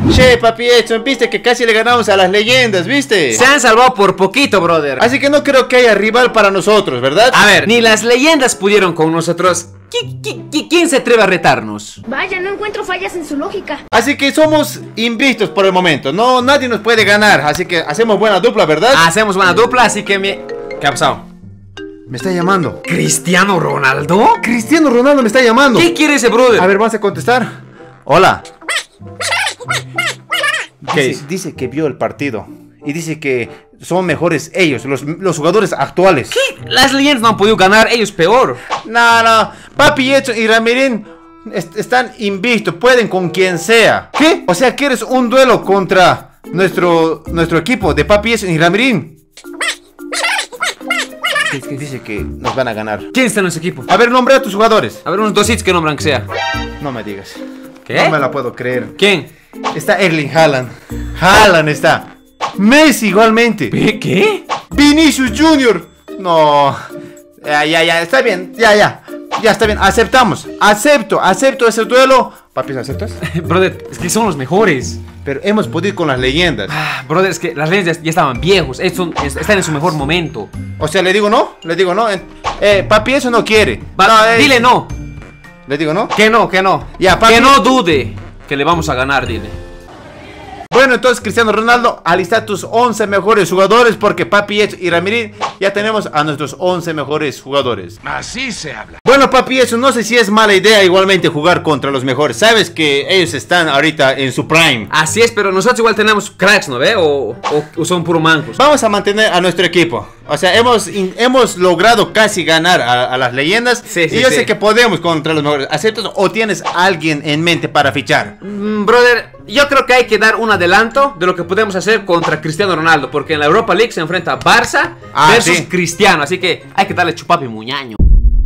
Che, papi Edson, viste que casi le ganamos a las leyendas, ¿viste? Se han salvado por poquito, brother. Así que no creo que haya rival para nosotros, ¿verdad? A ver, ni las leyendas pudieron con nosotros. ¿Quién se atreve a retarnos? Vaya, no encuentro fallas en su lógica. Así que somos invictos por el momento. No, nadie nos puede ganar. Así que hacemos buena dupla, ¿verdad? Hacemos buena dupla, así que ¿qué ha pasado? Me está llamando. ¿Cristiano Ronaldo? Cristiano Ronaldo me está llamando. ¿Qué quiere ese brother? A ver, vamos a contestar. Hola. Dice que vio el partido. Y dice que son mejores ellos, los jugadores actuales. ¿Qué? Las leyendas no han podido ganar, ellos peor. No, Papi Edson y Ramirín están invictos, pueden con quien sea. ¿Qué? O sea, ¿quieres un duelo contra nuestro equipo de Papi Edson y Ramirín? Que dice que nos van a ganar. ¿Quién está en ese equipo? A ver, nombra a tus jugadores. A ver, unos dos hits que nombran que sea. No me digas. ¿Qué? No me la puedo creer. ¿Quién? Está Erling Haaland. Haaland está. Messi igualmente. ¿Qué? Vinicius Junior. No. Ya, está bien. Ya está bien. Aceptamos. Acepto ese duelo. Papi, ¿aceptas? Brother, es que son los mejores. Pero hemos podido ir con las leyendas. Brother, es que las leyendas ya estaban viejos. Están en su mejor momento. O sea, le digo no. Papi, eso no quiere. Dile no. Le digo no. Que no. Ya, papi. Que no dude que le vamos a ganar, dile. Bueno, entonces Cristiano Ronaldo, alista tus 11 mejores jugadores, porque Papi Edson y Ramirín ya tenemos a nuestros 11 mejores jugadores. Así se habla. Bueno, Papi Edson, no sé si es mala idea igualmente jugar contra los mejores. Sabes que ellos están ahorita en su prime. Así es, pero nosotros igual tenemos cracks, ¿no ve? O son puro mancos. Vamos a mantener a nuestro equipo. O sea, hemos logrado casi ganar a las leyendas. Sí, y yo sé que podemos contra los mejores. ¿Aceptas o tienes alguien en mente para fichar? Brother, yo creo que hay que dar un adelanto de lo que podemos hacer contra Cristiano Ronaldo. Porque en la Europa League se enfrenta a Barça versus Cristiano. Así que hay que darle chupapi muñaño.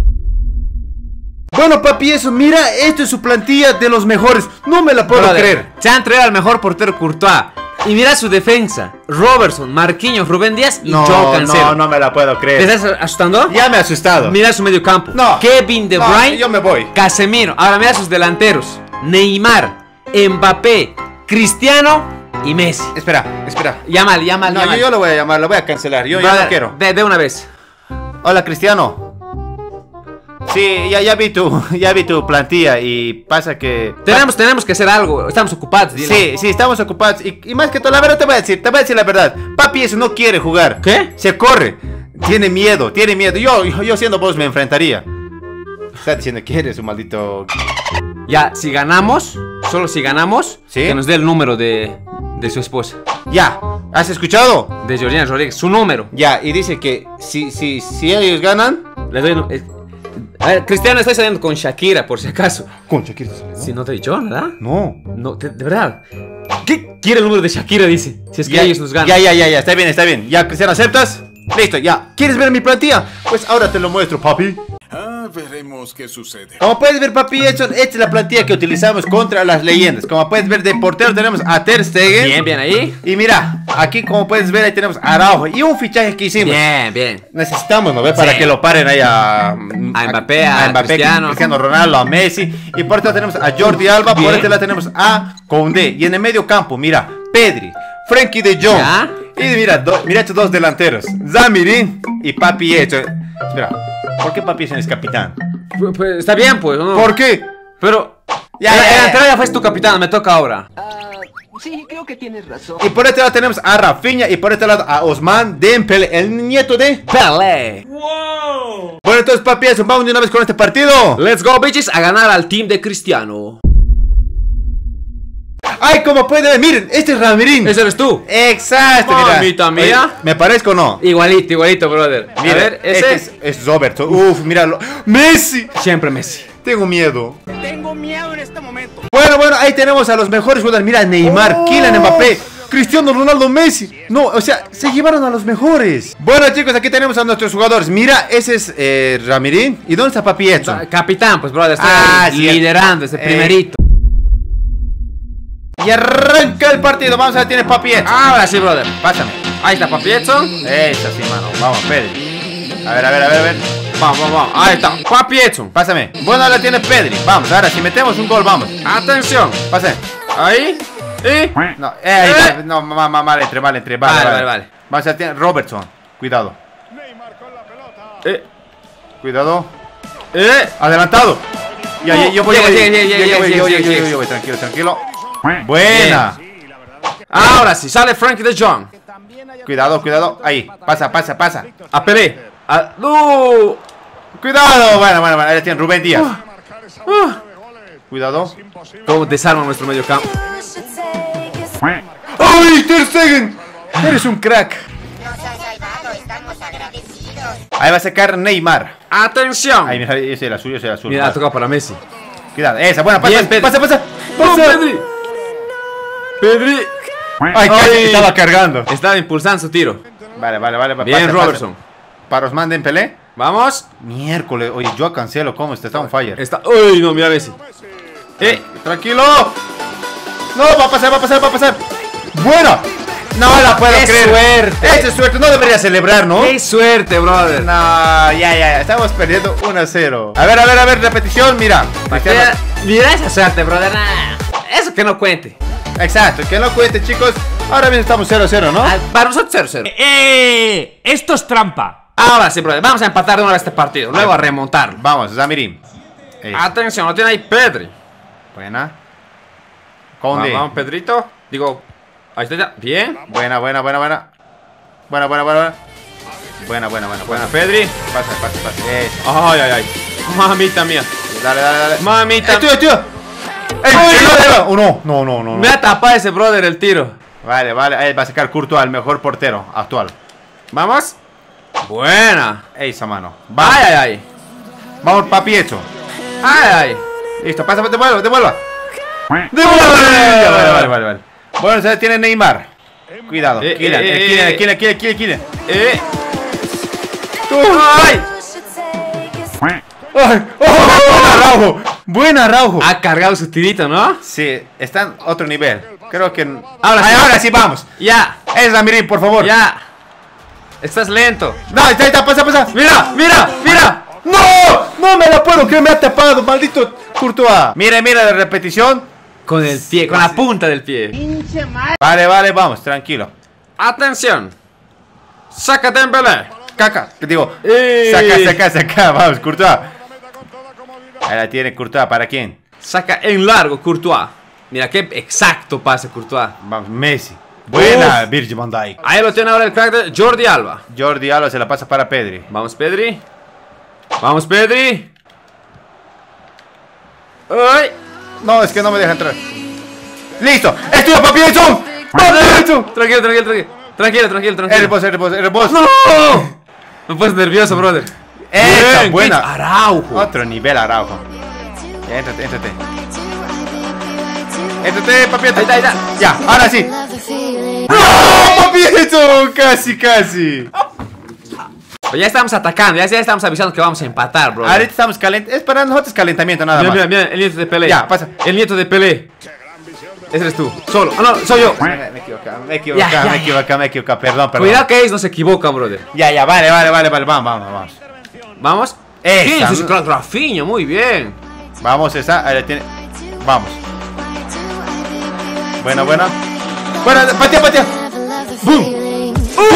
Bueno, papi, eso, mira, esto es su plantilla de los mejores. No me la puedo creer. Se han traído al mejor portero Courtois. Y mira su defensa: Robertson, Marquinhos, Rubén Díaz y Joao Cancelo. No me la puedo creer. ¿Te estás asustando? Ya me he asustado. Mira su medio campo: Kevin De Bruyne, yo me voy. Casemiro. Ahora mira sus delanteros: Neymar, Mbappé, Cristiano y Messi. Espera. Llámale. No, yo lo voy a llamar, lo voy a cancelar. Yo no quiero. De una vez. Hola, Cristiano. Sí, ya vi tu plantilla y pasa que... Tenemos que hacer algo, estamos ocupados, dile. Sí, estamos ocupados y más que todo, la verdad te voy a decir la verdad. Papi eso no quiere jugar. ¿Qué? Se corre, tiene miedo. Yo siendo vos me enfrentaría. Está diciendo que eres un maldito... Ya, si ganamos, solo si ganamos, ¿sí? Que nos dé el número de su esposa. Ya, ¿has escuchado? De Georgina Rodríguez, su número. Ya, y dice que si ellos ganan... Les doy... A ver, Cristiano, estoy saliendo con Shakira, por si acaso. ¿Con Shakira estás saliendo? Si no te he dicho, ¿verdad? No, de verdad. ¿Qué quiere el número de Shakira, dice? Si es que ellos nos ganan. Ya, está bien. Ya, Cristiano, ¿aceptas? Listo, ya. ¿Quieres ver mi plantilla? Pues ahora te lo muestro, papi. Veremos qué sucede. Como puedes ver, papi Edson, esta es la plantilla que utilizamos contra las leyendas. Como puedes ver, de portero tenemos a Ter Stegen. Bien ahí. Y mira, aquí como puedes ver, ahí tenemos a Araujo. Y un fichaje que hicimos. Bien. Necesitamos, ¿no? Para que lo paren ahí a Mbappé, a Cristiano Ronaldo, a Messi. Y por este lado tenemos a Jordi Alba. Por este lado tenemos a Koundé. Y en el medio campo, mira, Pedri, Frenkie de Jong. ¿Ya? Y mira estos dos delanteros, Ramirín y Papi Edson. Espera, ¿por qué Papi Edson es capitán? Pues está bien, pues. ¿No? ¿Por qué? Pero... Ya, ya fue tu capitán, me toca ahora. Sí, creo que tienes razón. Y por este lado tenemos a Rafinha y por este lado a Ousmane Dembélé, el nieto de Pelé. ¡Wow! Bueno, entonces, Papi Edson, vamos de una vez con este partido. Let's go, bitches, a ganar al team de Cristiano. ¡Ay, como pueden ver! ¡Miren! Este es Ramirín. ¿Ese eres tú? ¡Exacto! Mira. Mamita mía. Oye, ¿me parezco o no? Igualito, brother. Mira, a ver, ese es Roberto. Uf, míralo. ¡Messi! Siempre Messi. Tengo miedo. Tengo miedo en este momento. Bueno, ahí tenemos a los mejores jugadores. Mira, Neymar, Kylian Mbappé, Cristiano Ronaldo, Messi. No, o sea, se llevaron a los mejores. Bueno, chicos, aquí tenemos a nuestros jugadores. Mira, ese es Ramirín. ¿Y dónde está Papi Edson? Capitán, pues, brother, está liderando ese primerito. Y arranca el partido. Vamos a ver, tiene Papi Edson. Ahora sí, brother. Pásame. Ahí está Papi Edson. Esa sí, mano. Vamos, Pedri. A ver. Vamos. Ahí está. Papi Edson. Pásame. Bueno, la tiene Pedri. Vamos, ahora si metemos un gol, vamos. Atención. Pásame. Ahí. No, no, mal entre. Vale. Vamos a tener Robertson. Cuidado. Cuidado. Adelantado. Yo voy. Tranquilo. Buena. Ahora sí, sale Frankie de Jong. Cuidado. Ahí. Pasa. A Pelé. ¡No! Cuidado. Bueno. Ahí tiene Rubén Díaz. Cuidado. Cómo desarma nuestro medio campo. ¡Ay, Ter Stegen! Eres un crack. Ahí va a sacar Neymar. ¡Atención! Ahí, mira, ese era azul. Mira, ha tocado para Messi. Cuidado, esa, buena, Bien, pasa. Pedri. Ay, casi estaba cargando. Estaba impulsando su tiro. Vale. Bien, Robertson. Para Osman Dembélé. Vamos. Miércoles, oye, yo Cancelo, ¿cómo está? Está on fire. Uy, no, mira Messi. Tranquilo. No, va a pasar. Buena. No la puedo creer. Suerte. Esa es suerte, no debería celebrar, ¿no? ¡Qué suerte, brother! No, ya, estamos perdiendo 1-0. A ver, repetición, mira. Mira esa suerte, brother. Eso que no cuente. Exacto, que no cuente, chicos. Ahora bien estamos 0-0, ¿no? Para nosotros 0-0. Esto es trampa. Ahora sí, brother. Vamos a empatar de una vez este partido. Luego a remontarlo. Vamos, Zamirín. Atención, lo tiene ahí Pedri. Buena. Conde. Vamos, Pedrito. Digo, ahí está ya. Bien. Buena. Buena, Pedri. Pasa. Ay. Mamita mía. Dale. Mamita. Tío. No. Me ha tapado ese brother el tiro. Vale. Ahí va a sacar Courtois, el mejor portero actual. Vamos. Buena. Esa mano. Ay. Vamos, Papieto. Ay. Listo, pasa, devuelva. Vale. Bueno, se tiene Neymar. Cuidado. Kylian. ¡Ay! Buena, Araujo. Ha cargado su tirito, ¿no? Sí, está en otro nivel. Creo que... Ahora sí, vamos. Ya. Es Zamirín, por favor. Ya. Estás lento. No, ahí está, pasa. Mira. No me la puedo creer, me ha tapado, maldito Courtois. Mira la repetición. Con el pie, con la punta del pie. Vale, vamos, tranquilo. Atención. Saca Dembélé. Caca, te digo. Saca, vamos, Courtois. Ahí la tiene Courtois, ¿para quién? Saca en largo Courtois. Mira qué exacto pase Courtois. Vamos, Messi. Buena, Virgil van Dijk. Ahí lo tiene ahora el crack de Jordi Alba. Jordi Alba se la pasa para Pedri. Vamos, Pedri. ¡Ay! No, es que no me deja entrar. ¡Listo! ¡Estuvo Papieto! Tranquilo. El boss. ¡No! Me pones nervioso, brother. Esa, buena. Araujo. Otro nivel, Araujo. Éntrate, Papieto. Ahí está. Ya, ahora sí. ¡No, Papieto! Casi. Ya estamos atacando, ya estamos avisando que vamos a empatar, bro. Ahorita estamos calentando. Es para nosotros calentamiento nada más. Mira, el nieto de Pelé. Ya, pasa. El nieto de Pelé. Ese eres tú. Solo. No, soy yo. Me equivoca. Perdón. Cuidado que ellos no se equivocan, brother. Ya, vale. Vamos. ¿Vamos? ¿Quién es ese crack? Rafinha, muy bien. Vamos, esa. Ahí la tiene. Vamos. Buena. Patea. ¡Bum!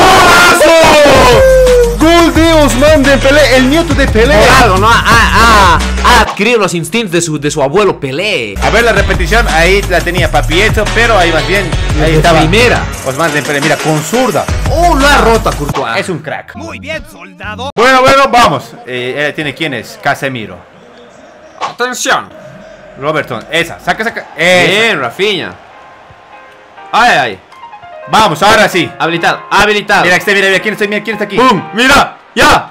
¡Gol de Osman Dembélé, el nieto de Pelé! Claro, ¿no? Ha adquirido los instintos de su abuelo Pelé. A ver la repetición, ahí la tenía Papieto, pero ahí más bien, ahí estaba. Primera. Osman Dembélé, mira, con zurda. Lo ha roto a Courtois. Es un crack. Muy bien, soldado. Bueno, vamos. Él tiene quién es, Casemiro. Atención. Robertson, esa, saca. Bien, Rafinha. Ay. Vamos, ahora sí. Habilitado. Mira, ¿quién está aquí? ¡Pum! ¡Mira! ¡Ya!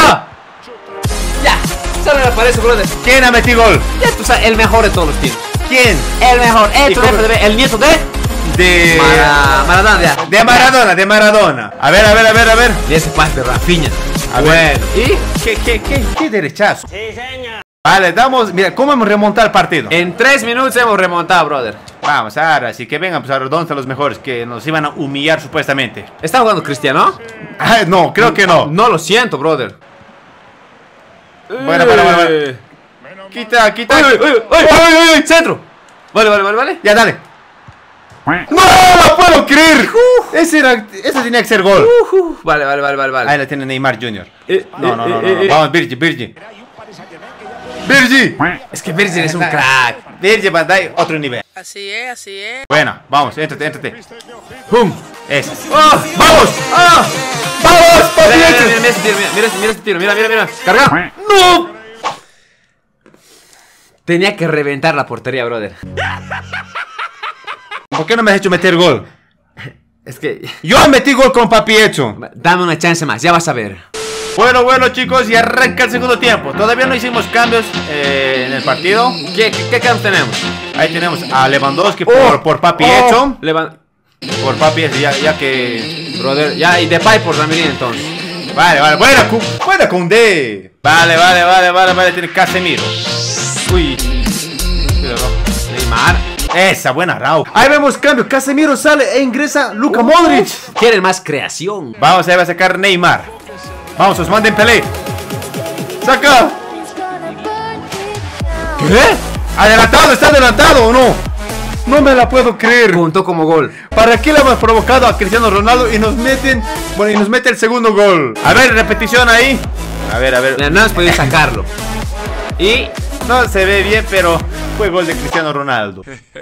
Solo me aparece, brother. ¿Quién ha metido gol? Ya tú sabes, el mejor de todos los tiros. ¿Quién? El mejor. El nieto de Maradona. De Maradona. A ver. Y ese pase de Rafinha. Bueno. ¿Y? ¿Qué derechazo? Sí, señor. Vale, mira, ¿cómo hemos remontado el partido? En 3 minutos hemos remontado, brother. Vamos, ahora, así que vengan, pues ahora, ¿dónde están los mejores? Que nos iban a humillar supuestamente. ¿Está jugando Cristiano? No, creo que no. No lo siento, brother. Bueno. Quita. ¡Uy! ¡Centro! Vale. Ya, dale. ¡No lo puedo creer! Ese tenía que ser gol. Vale. Ahí la tiene Neymar Jr. No. Vamos, Virgi. Es que Virgil es un crack. Virgi Van Dijk, otro nivel. Así es. Bueno, vamos, éntrate. ¡Pum! Esa. ¡Oh! ¡Vamos! ¡Vamos, papi! Mira este tiro, mira. ¡Carga! ¡No! Tenía que reventar la portería, brother. ¿Por qué no me has hecho meter gol? Es que... Yo metí gol con Papi Hecho. Dame una chance más, ya vas a ver. Bueno, chicos, y arranca el segundo tiempo. Todavía no hicimos cambios en el partido. ¿Qué cambios tenemos? Ahí tenemos a Lewandowski por Papi Hecho. Por Papi Hecho, ya que... Brother, ya, y Depay por Ramirín entonces. Vale, buena Koundé. Vale, tiene Casemiro. Uy. Neymar. Esa, buena Raúl. Ahí vemos cambio, Casemiro sale e ingresa Luka Modric. Quieren más creación. Vamos, ahí va a sacar Neymar. Vamos, Ousmane Dembélé. ¡Saca! ¿Qué? ¿Está adelantado o no? No me la puedo creer. Contó como gol. ¿Para qué le hemos provocado a Cristiano Ronaldo y nos meten? Bueno, y nos mete el segundo gol. A ver, repetición ahí. A ver. No hemos podido sacarlo. Y... no se ve bien, pero fue gol de Cristiano Ronaldo.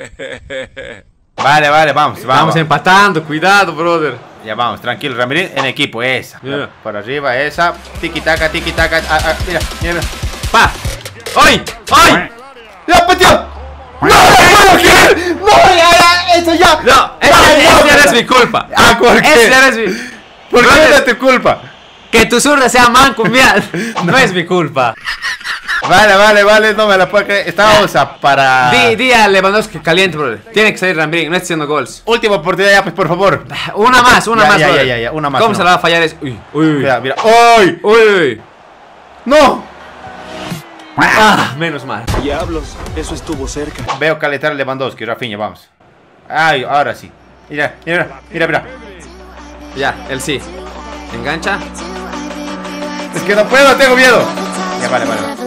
Vale, vamos empatando, cuidado, brother. Ya vamos, tranquilo, Ramirín en equipo, esa. Yeah. Por arriba, esa. Tiki-taka. Mira. ¡Pa! ¡Ay! ¡Ya, patio! ¡No! ¡No! ¡Ya! ¡Eso ya! No, esa ya es mi culpa. ¿Por qué? Esa ya es mi... ¿Por qué no es tu culpa? Que tu zurda sea manco, mira. No es mi culpa. Vale, no me la puedo creer. Estábamos para... Di a Lewandowski caliente, brother. Tiene que salir Ramirín, no está haciendo gols. Última oportunidad ya, pues, por favor. Una más, brother. Ya, una más. ¿Cómo se la va a fallar? Uy. Mira. Uy. ¡No! Menos mal. Diablos, eso estuvo cerca. Veo calentar a Lewandowski, Rafinha, vamos. Ay, ahora sí. Mira. Ya, él sí. Engancha. Es que no puedo, tengo miedo. Ya, vale.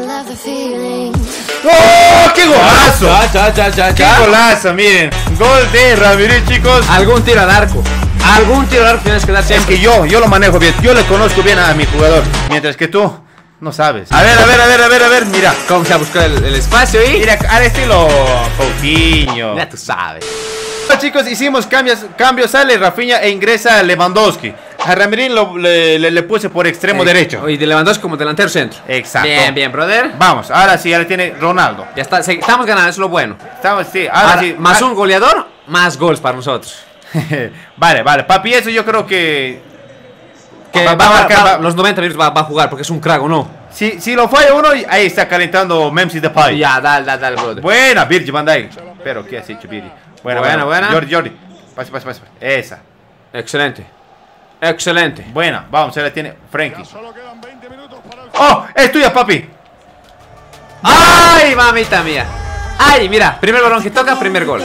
¡Oh! ¡Qué golazo! Ya. ¡Qué golazo! Miren, gol de Ramirín, chicos. Algún tiro al arco tienes que dar Es siempre. que yo lo manejo bien. Yo le conozco bien a mi jugador. Mientras que tú no sabes. A ver, mira. Cómo se ha buscado el espacio y... Mira, al estilo Coutinho. Ya tú sabes. Bueno, chicos, hicimos cambios, sale Rafinha e ingresa Lewandowski. A Ramirín le puse por extremo derecho. Y de Lewandowski como delantero centro. Exacto. Bien, brother. Vamos, ahora sí, ahora tiene Ronaldo. Ya está, estamos ganando, eso es lo bueno. Sí, Ahora, sí. más un goleador, más goles para nosotros. Vale, Papi, eso yo creo que Va a marcar los 90 minutos va a jugar porque es un crack, ¿o no? Si lo falla uno, ahí está calentando Memphis Depay. Ya, dale, brother. Buena, Virgil van Dijk. Pero, ¿qué has hecho, Virgil? Buena. Jordi. Pase. Esa. Excelente. Buena, vamos, ahora tiene Frenkie. ¡Oh! ¡Es tuya, papi! ¡Ay, mamita mía! ¡Ay, mira! Primer balón que toca, primer gol.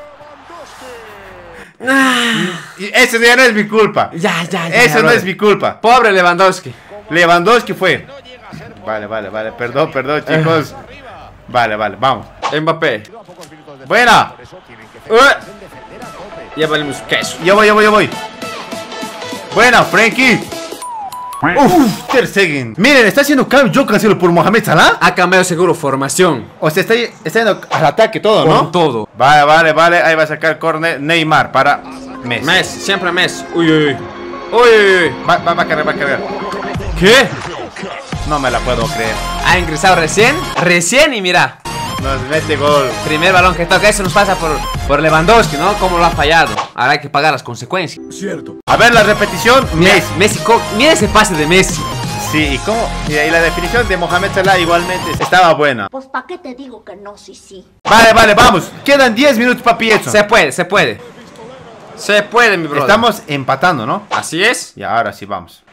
Y eso ya no es mi culpa. Ya. Eso no es mi culpa. Pobre Lewandowski. Lewandowski fue. Vale. Perdón, chicos. Vale, vamos. Mbappé. Buena. Ya valemos queso. Yo voy. Buena, Frenkie. Uf, Ter Stegen. Miren, está haciendo cambio Joe Cancelo por Mohamed Salah. Ha cambiado seguro formación. O sea, está yendo al ataque todo, ¿no? Con todo. Vale. Ahí va a sacar córner Neymar para Messi. Siempre Messi. Uy. Va a cargar. ¿Qué? No me la puedo creer. Ha ingresado recién y mira. Nos mete gol. Primer balón que toca, eso nos pasa por Lewandowski, ¿no? Cómo lo ha fallado. Ahora hay que pagar las consecuencias. Cierto. A ver la repetición. Messi, mira ese pase de Messi. Sí, y la definición de Mohamed Salah igualmente estaba buena. Pues ¿para qué te digo que no? Sí. Vale, vamos. Quedan 10 minutos, Papi Edson. Se puede, mi brother. Estamos empatando, ¿no? Así es. Y ahora sí, vamos.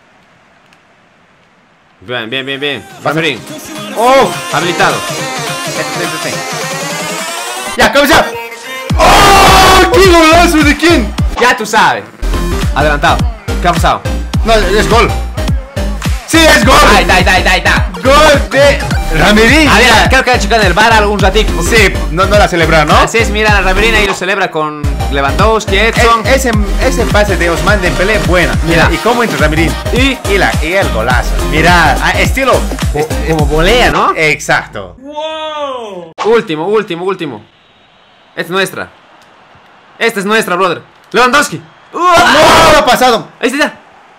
Bien. Ramirín. ¡Oh! Habilitado. Este. ¡Ya, cabeza! ¡Oh! ¡Qué golazo! ¿De quién? Ya tú sabes. Adelantado. ¿Qué ha pasado? No, es gol. ¡Sí, es gol! Ahí está. ¡Gol de Ramirín! Creo que ha chocado en el bar algún ratito. Sí, no la celebraron, ¿no? Así es, mira, Ramirín ahí lo celebra con Lewandowski, Edson. Ese pase de Ousmane Dembélé, buena. Mira, y cómo entra Ramirín. Y el golazo. Mira, estilo. Como volea, ¿no? Exacto. ¡Wow! Último. Esta es nuestra. Esta es nuestra, brother. Lewandowski. No, lo ha pasado. Ahí está.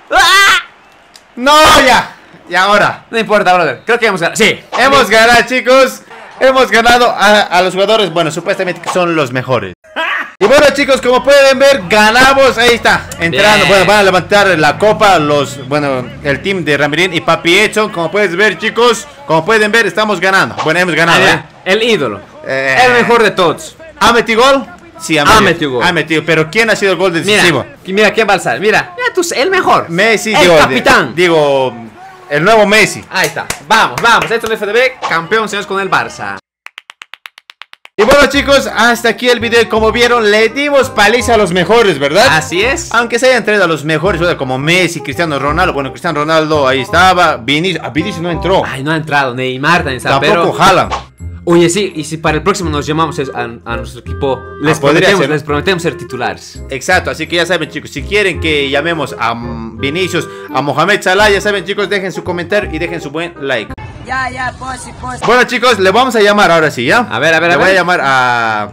No, ya. Y ahora. No importa, brother. Creo que hemos ganado. Sí. Hemos ganado, chicos. Hemos ganado a los jugadores, bueno, supuestamente que son los mejores. Y bueno, chicos, como pueden ver, ganamos. Ahí está, entrando. Bueno, van a levantar la copa el team de Ramirín y Papi Edson. Como puedes ver, chicos, como pueden ver, estamos ganando. Bueno, hemos ganado, el ídolo, el mejor de todos. ¿Ha metido gol? Sí, ha metido gol. Ha metido, pero ¿quién ha sido el gol decisivo? Mira, ¿quién va a alzar? Mira, el mejor. Messi, el capitán. Digo, el nuevo Messi. Ahí está, vamos. Esto es el FDB, campeón, señores, con el Barça. Y bueno, chicos, hasta aquí el video. Como vieron, le dimos paliza a los mejores, ¿verdad? Así es. Aunque se hayan traído a los mejores, como Messi, Cristiano Ronaldo. Bueno, Cristiano Ronaldo ahí estaba. Vinicius no entró. Ay, no ha entrado. Neymar también está. Tampoco Haaland. Oye, sí, y si para el próximo nos llamamos a nuestro equipo, les prometemos ser titulares. Exacto, así que ya saben, chicos, si quieren que llamemos a Vinicius, a Mohamed Salah, ya saben, chicos, dejen su comentario y dejen su buen like. Ya, pues. Bueno, chicos, le vamos a llamar ahora sí, ¿ya? A ver. Le voy a llamar a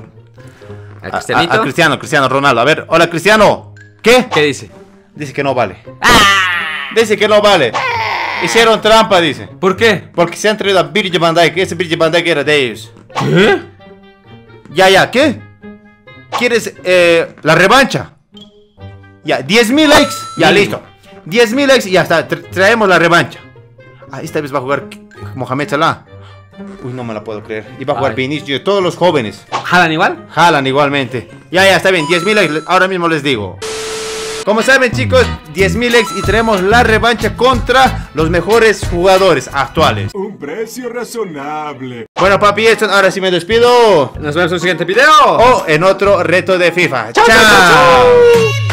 Cristiano Ronaldo. A ver, hola, Cristiano. ¿Qué? ¿Qué dice? Dice que no vale. Dice que no vale. Hicieron trampa, dice. ¿Por qué? Porque se han traído a Virgil van Dijk. Ese Virgil van Dijk era de ellos. ¿Qué? Ya, ¿qué? ¿Quieres la revancha? Ya, 10.000 likes. Ya, listo. 10.000 likes y ya está. Traemos la revancha. Esta vez va a jugar Mohamed Salah. Uy, no me la puedo creer. Y va a jugar Vinicius, todos los jóvenes. ¿Haaland igual? Haaland igualmente. Ya, está bien. 10.000 likes. Ahora mismo les digo. Como saben, chicos, 10.000 likes y traemos la revancha contra los mejores jugadores actuales. Un precio razonable. Bueno, Papi Edson, ahora sí me despido. Nos vemos en el siguiente video. O en otro reto de FIFA. ¡Chao!